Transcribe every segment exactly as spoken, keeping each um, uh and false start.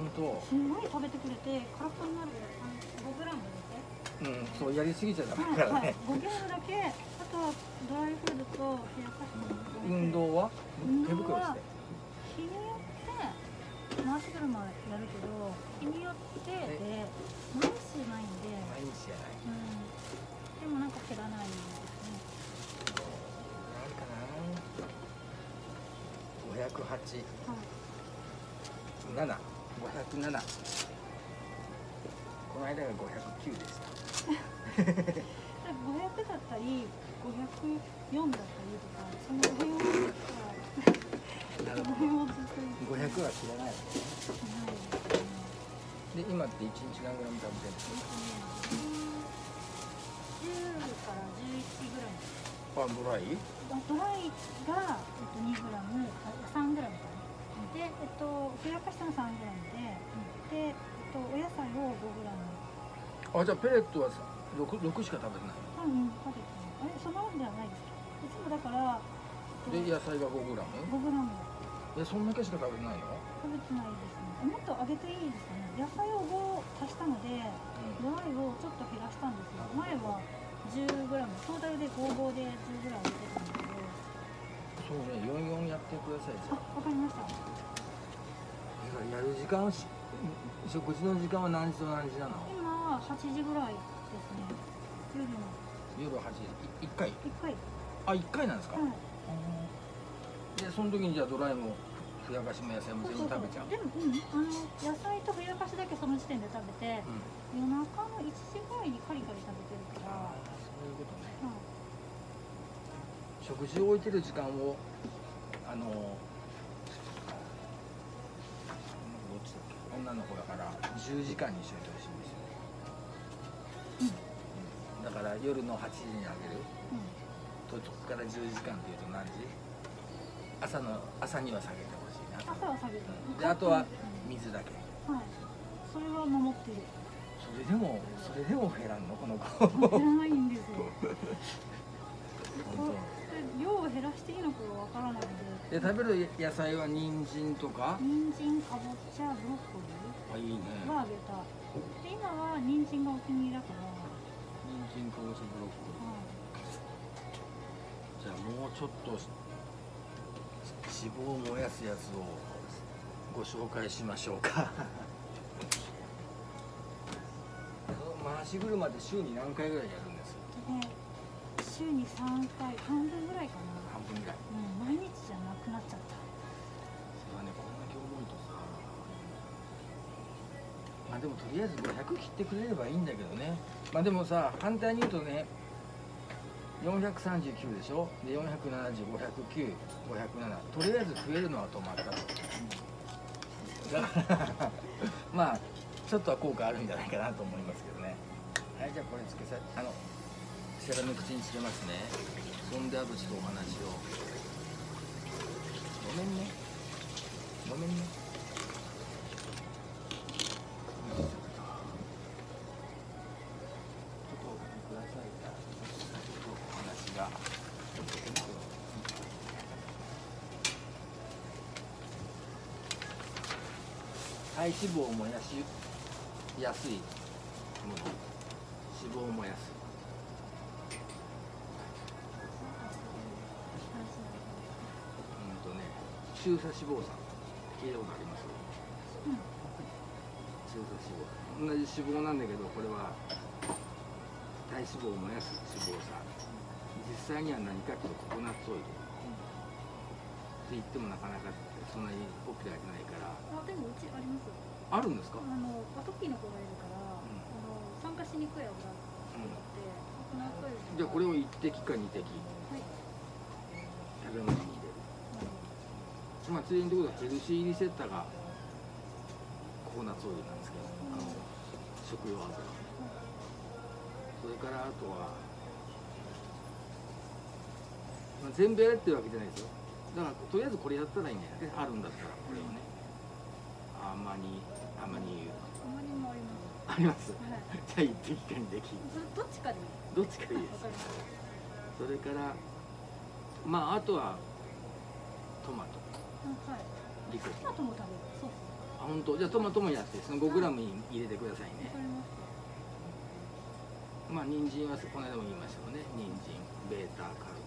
当。 すごい食べてくれて空っぽになるぐらいごグラム入れて。 うん、そうやりすぎちゃダメだからね。 ごグラムだけ、あとはドライフードと冷やかしの運動は運手袋動はして。 日によって回し車やるけど、日によってで毎日ないんで、 毎日じゃない。 うん、でもなんか減らないですね。 なんかな。ごひゃくはち、 はい、 なな、ごひゃくなな。この間がごひゃくきゅうでした。 ごひゃくだったりごひゃくよんだったりとか、その辺をなるほど。ごひゃくは知らない。で、今って一日何グラム食べてるんですか？ じゅうからじゅういちグラム。 あ、ドライ？ ドライがえっとにグラム、さんグラムかな。で、えっとふやかしたのさんグラムで、で、えっとお野菜をごグラム。 あ、じゃあペレットは六六しか食べてない。 うん、食べてない。え、そんなもんではないですけど。いつもだから。 で、野菜がごグラム？ ごグラム。 え、そんだけしか食べてないの？ 食べてないですね。もっと揚げていいですかね。野菜をご足したので、ドライをちょっと減らしたんですよ。前はじゅうグラム、トータルでごじゅうごでじゅうグラム出てたんだけど。 そうね、よんじゅうよんやってください。じゃあ、わかりました。 やる時間し、食事の時間は何時と何時なの？ 今はちじぐらいですね。夜の。 夜はちじ。いっかい？ いっかい。 あ、いっかいなんですか？ はい。 で、その時にじゃあドライもふやかしも野菜も全部食べちゃう。 でも、うん、あの野菜とふやかしだけその時点で食べて、うん、夜中のいちじぐらいにカリカリ食べてるから。 そういうことね。 はい、 食事を置いてる時間をあのどっちだっけ、女の子だからじゅうじかんにしといてほしいんですよ、うん、だから夜のはちじにあげる、うん、とそこからじゅうじかんっていうと何時？朝の朝には下げてほしいな。 朝は下げて、 うん、であとは水だけ、 はい、それは守ってる。 それでもそれでも減らんのこの子？ 減らないんですよ。 本当。 量を減らしていいのかわからないので。 で食べる野菜は人参とか？ 人参、かぼちゃ、ブロッコリー。 あ、いいね。 はあげた。で今は人参がお気に入りだから。 人参、かぼちゃ、ブロッコリー。はい、じゃあもうちょっと脂肪を燃やすやつをご紹介しましょうか。回し車で週に何回ぐらいやるんですか？ ね、週にさんかい、半分ぐらいかな。 半分ぐらい。 うん、毎日じゃなくなっちゃった。 それはね、こんだけ重いとさ。まあでもとりあえずごひゃく切ってくれればいいんだけどね。まあでもさ、反対に言うとね、よんひゃくさんじゅうきゅうでしょ。でよんひゃくななじゅう、ごひゃくきゅう、ごひゃくなな。とりあえず増えるのは止まったと。だからまあちょっとは効果あるんじゃないかなと思いますけどね。はい、じゃあこれつけさ、あのセラの口につけますね。そんであとちょっとお話を。ごめんね。ごめんね。ちょっとください。ちょっとお話が。体脂肪を燃やしやすいもの。脂肪を燃やす。うんとね、中鎖脂肪酸。聞いたことあります？うん、中鎖脂肪。同じ脂肪なんだけど、これは体脂肪を燃やす脂肪酸。実際には何かというとココナッツオイル。って言ってもなかなかそんなにポピュラーじゃないから。 あ、でもうちあります。 あるんですか？ あのアトピーの子がいるから、うん、あの酸化しにくい油があって、ココナッツオイル。 じゃあこれを一滴か二滴。はい。食べ物に入れる。うん、まあついでにということはヘルシーリセッターがココナッツオイルなんですけど、うん、あの食用油。うん、それからあとは、まあ、全部やれってるわけじゃないですよ。だからとりあえずこれやったらいいんだよね。あるんだったらこれをね。アマニアマニ油。 アマニもあります。 あります。はい、じゃあ一滴か二滴。 どっちかでいい。 どっちかいいです。それからまああとはトマト。 はい。 リコピン。 トマトも食べる。そう。 あ、本当。じゃあトマトもやってその ごグラム に入れてくださいね。 わかりました。 まあ人参はこの間も言いましたよね。人参ベータカロ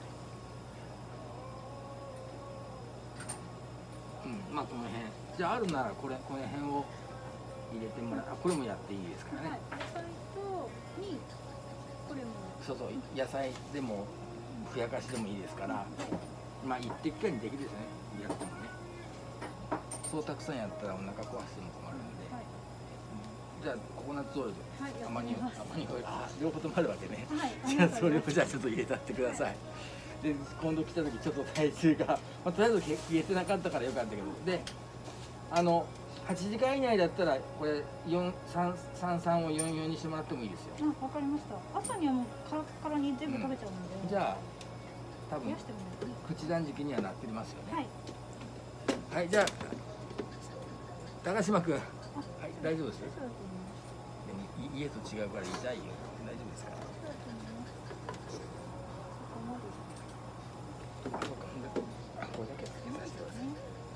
テン。うん、まあこの辺。じゃああるならこれこの辺を入れてもらう。あ、これもやっていいですからね。 はい、野菜とにこれも。 そうそう、野菜でもふやかしでもいいですから、まあ一滴かにできるですね。やってもね。そうたくさんやったらお腹壊しても困るんで。 はい、 じゃあココナッツオイル、 はい、 アマニ油、アマニ油オイル、あ、両方ともあるわけね。 はい、 じゃあそれをじゃあちょっと入れたってください。で今度来た時ちょっと体重が、まあ、とりあえず消えてなかったからよかったけど、であのはちじかん以内だったらこれさんさんさんをよんよんにしてもらってもいいですよ。 あ、わかりました。朝にはもうカラッカラに全部食べちゃうので、 うん、じゃあ多分冷やしてもいいですね。 口断食にはなってますよね。 はい、 はい、じゃあ高島君、はい、大丈夫です。 そうだと思います。 でも家と違うから痛いよ。大丈夫ですから。 そうだと思います。ここまで。 あ、そうか。あ、これだけつけさせてください。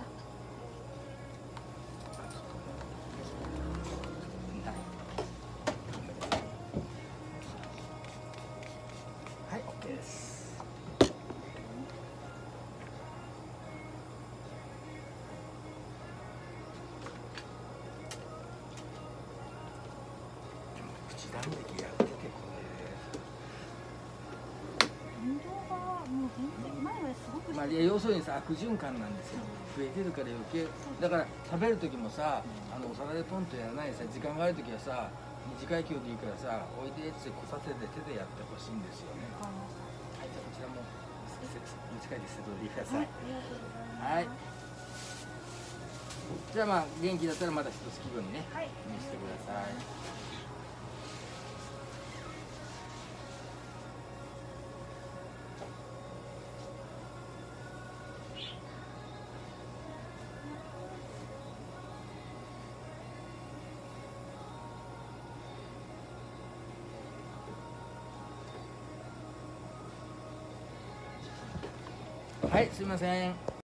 はい、OK です。口断食やっててこ運動がもう全然前はすごくれ。まあ要するにさ、悪循環なんですよ。増えてるから余計。だから食べる時もさ、あのお皿でポンとやらないでさ、時間がある時はさ、短い距離でいいからさ、置いてってこさせて手でやってほしいんですよね。 わかりました。 はい、じゃあこちらも短いですけど入れてください。 はい、ありがとうございます。 はい。じゃあまあ元気だったらまた一つ気分にね、 はい、 見せてください。はい、すいません。